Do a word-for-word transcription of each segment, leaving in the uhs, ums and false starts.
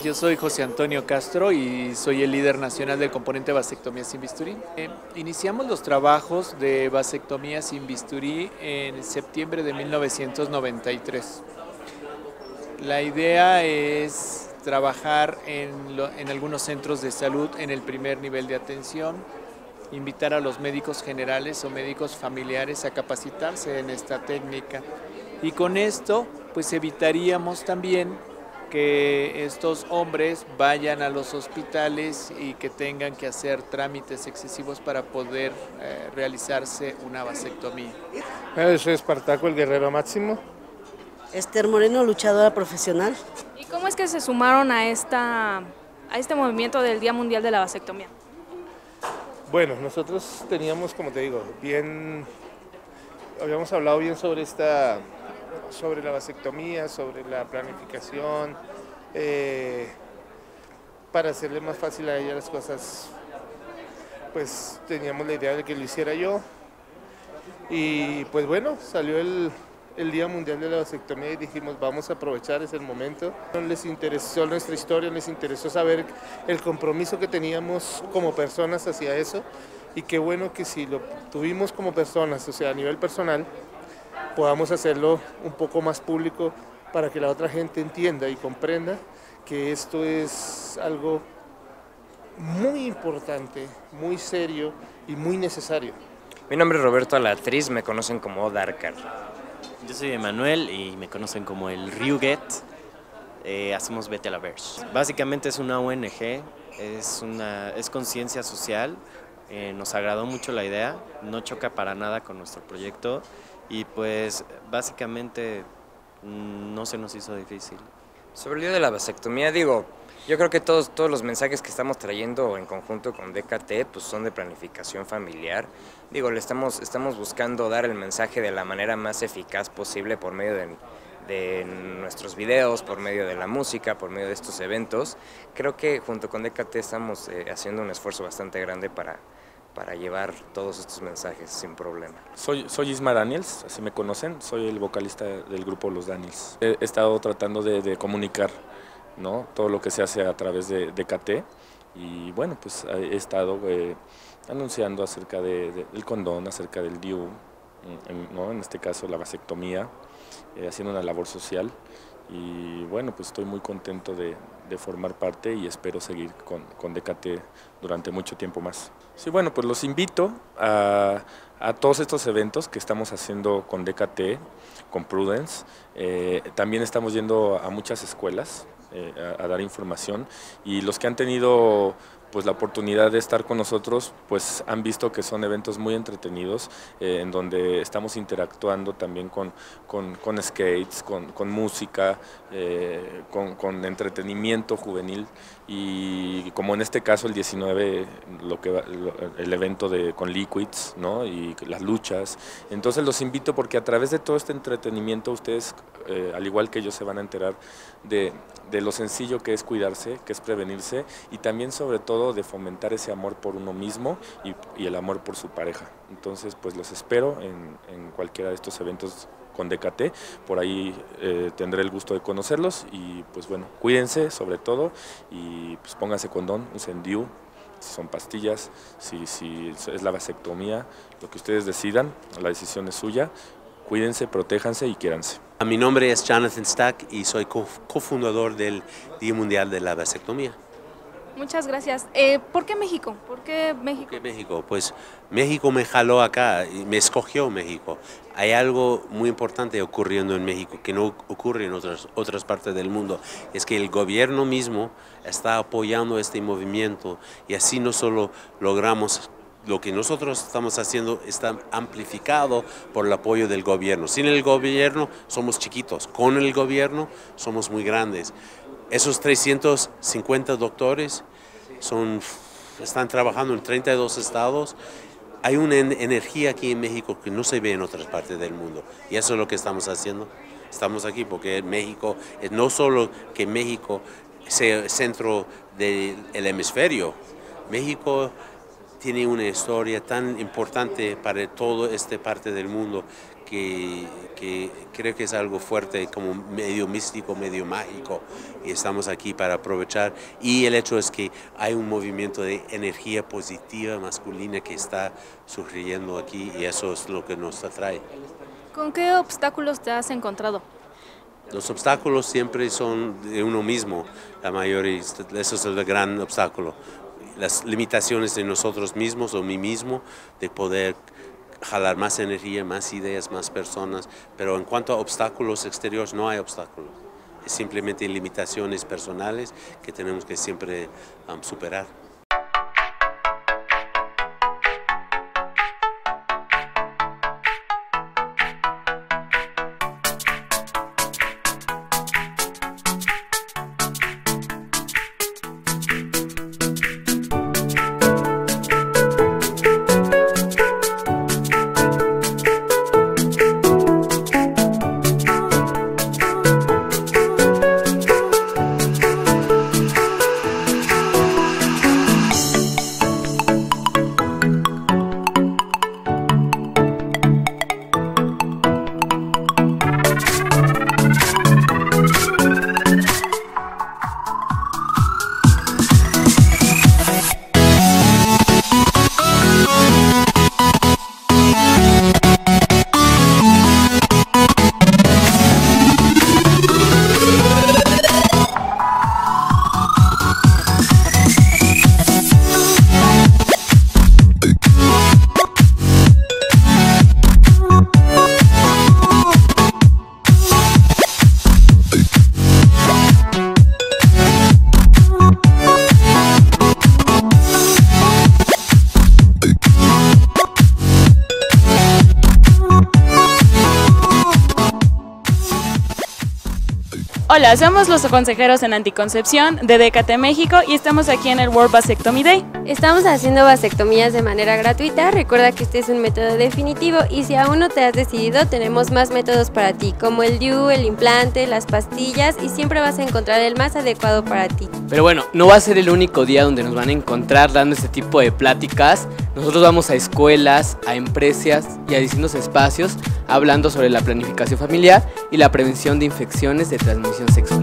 Yo soy José Antonio Castro y soy el líder nacional del componente vasectomía sin bisturí. Eh, iniciamos los trabajos de vasectomía sin bisturí en septiembre de mil novecientos noventa y tres. La idea es trabajar en, lo, en algunos centros de salud en el primer nivel de atención, invitar a los médicos generales o médicos familiares a capacitarse en esta técnica. Y con esto, pues evitaríamos también que estos hombres vayan a los hospitales y que tengan que hacer trámites excesivos para poder eh, realizarse una vasectomía. Yo soy Espartaco, el guerrero máximo. Esther Moreno, luchadora profesional. ¿Y cómo es que se sumaron a, esta, a este movimiento del Día Mundial de la Vasectomía? Bueno, nosotros teníamos, como te digo, bien, habíamos hablado bien sobre esta, sobre la vasectomía, sobre la planificación, eh, para hacerle más fácil a ella las cosas, pues teníamos la idea de que lo hiciera yo, y pues bueno, salió el, el Día Mundial de la Vasectomía y dijimos vamos a aprovechar ese momento. Les interesó nuestra historia, les interesó saber el compromiso que teníamos como personas hacia eso, y qué bueno que si lo tuvimos como personas, o sea a nivel personal, podamos hacerlo un poco más público para que la otra gente entienda y comprenda que esto es algo muy importante, muy serio y muy necesario. Mi nombre es Roberto Alatriz, me conocen como Darkar. Yo soy Emanuel y me conocen como el Ryuget. Eh, hacemos Vete a la Verge. Básicamente es una O N G, es, una, es conciencia social. Eh, nos agradó mucho la idea, no choca para nada con nuestro proyecto y pues básicamente no se nos hizo difícil. Sobre el día de la vasectomía, digo, yo creo que todos, todos los mensajes que estamos trayendo en conjunto con D K T pues son de planificación familiar. Digo, le estamos, estamos buscando dar el mensaje de la manera más eficaz posible por medio de, de nuestros videos, por medio de la música, por medio de estos eventos. Creo que junto con D K T estamos eh, haciendo un esfuerzo bastante grande para, para llevar todos estos mensajes sin problema. Soy, soy Isma Daniels, así me conocen, soy el vocalista del grupo Los Daniels. He, he estado tratando de, de comunicar, ¿no?, todo lo que se hace a través de D K T y bueno, pues he estado eh, anunciando acerca de, de, del condón, acerca del D I U, en, ¿no?, en este caso la vasectomía, eh, haciendo una labor social y bueno, pues estoy muy contento de, de formar parte y espero seguir con, con D K T durante mucho tiempo más. Sí, bueno, pues los invito a, a todos estos eventos que estamos haciendo con D K T, con Prudence. Eh, también estamos yendo a muchas escuelas eh, a, a dar información y los que han tenido pues la oportunidad de estar con nosotros pues han visto que son eventos muy entretenidos eh, en donde estamos interactuando también con, con, con skates, con, con música, eh, con, con entretenimiento juvenil y como en este caso el diecinueve lo que va, lo, el evento de con Liquids, ¿no?, y las luchas. Entonces los invito porque a través de todo este entretenimiento ustedes eh, al igual que yo se van a enterar de, de lo sencillo que es cuidarse, que es prevenirse y también sobre todo de fomentar ese amor por uno mismo y, y el amor por su pareja. Entonces pues los espero en, en cualquiera de estos eventos con D K T, por ahí eh, tendré el gusto de conocerlos y pues bueno, cuídense sobre todo y pues pónganse condón, usen D I U, si son pastillas, si, si es la vasectomía, lo que ustedes decidan, la decisión es suya, cuídense, protéjanse y quiéranse. Mi nombre es Jonathan Stack y soy cofundador del Día Mundial de la Vasectomía. Muchas gracias. Eh, ¿Por qué México? ¿Por qué México? ¿Por qué México? Pues México me jaló acá y me escogió México. Hay algo muy importante ocurriendo en México que no ocurre en otras, otras partes del mundo. Es que el gobierno mismo está apoyando este movimiento y así no solo logramos lo que nosotros estamos haciendo está amplificado por el apoyo del gobierno. Sin el gobierno somos chiquitos, con el gobierno somos muy grandes. Esos trescientos cincuenta doctores son, están trabajando en treinta y dos estados. Hay una energía aquí en México que no se ve en otras partes del mundo. Y eso es lo que estamos haciendo. Estamos aquí porque México, no solo que México sea el centro del hemisferio, México tiene una historia tan importante para toda esta parte del mundo que, que creo que es algo fuerte, como medio místico, medio mágico, y estamos aquí para aprovechar. Y el hecho es que hay un movimiento de energía positiva masculina que está surgiendo aquí, y eso es lo que nos atrae. ¿Con qué obstáculos te has encontrado? Los obstáculos siempre son de uno mismo, la mayoría, eso es el gran obstáculo. Las limitaciones de nosotros mismos o mí mismo, de poder jalar más energía, más ideas, más personas, pero en cuanto a obstáculos exteriores no hay obstáculos, es simplemente limitaciones personales que tenemos que siempre um, superar. Hola, somos los consejeros en anticoncepción de D K T México y estamos aquí en el World Vasectomy Day. Estamos haciendo vasectomías de manera gratuita, recuerda que este es un método definitivo y si aún no te has decidido tenemos más métodos para ti, como el D U, el implante, las pastillas y siempre vas a encontrar el más adecuado para ti. Pero bueno, no va a ser el único día donde nos van a encontrar dando este tipo de pláticas. Nosotros vamos a escuelas, a empresas y a distintos espacios hablando sobre la planificación familiar y la prevención de infecciones de transmisión sexual.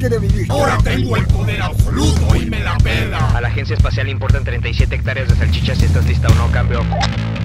quiere vivir. Ahora tengo el poder absoluto y me la pela. A la agencia espacial le importan treinta y siete hectáreas de salchichas si estás lista o no, cambio.